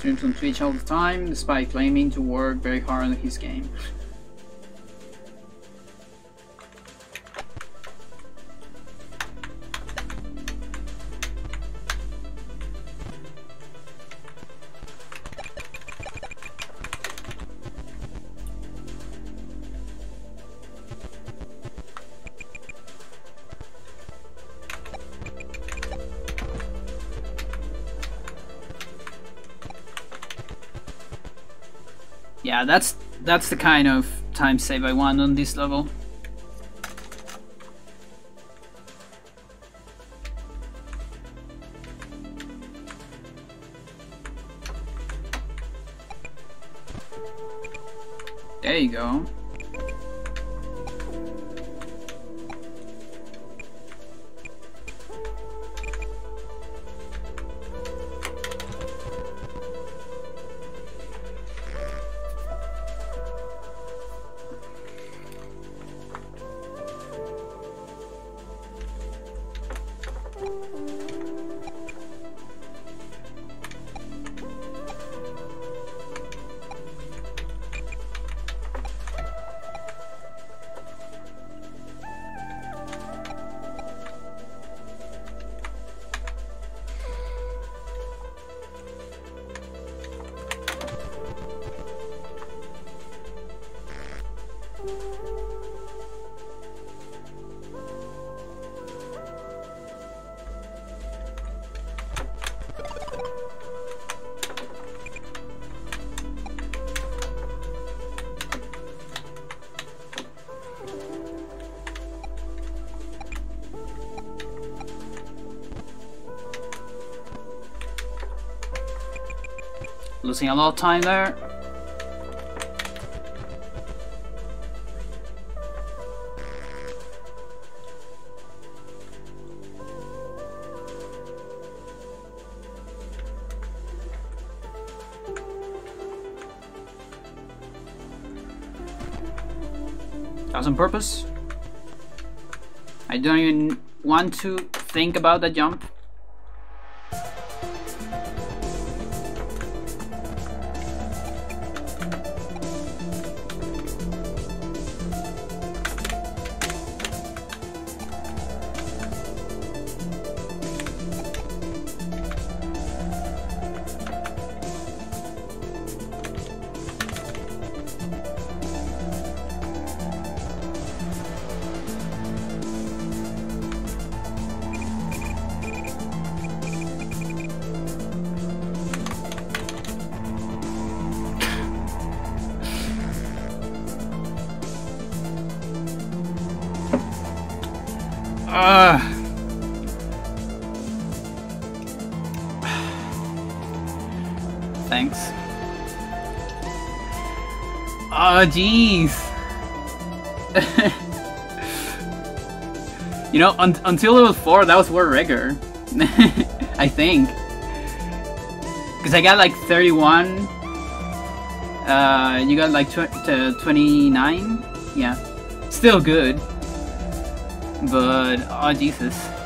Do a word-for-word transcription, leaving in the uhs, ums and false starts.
streams on Twitch all the time, despite claiming to work very hard on his game. Yeah, that's that's the kind of time save I want on this level. There you go. Losing a lot of time there. That was on purpose. I don't even want to think about the jump. Uh. Thanks. Oh, jeez. You know, un until level four, that was world record. I think. Because I got like thirty-one. Uh, you got like tw twenty-nine. Yeah. Still good. But, oh Jesus.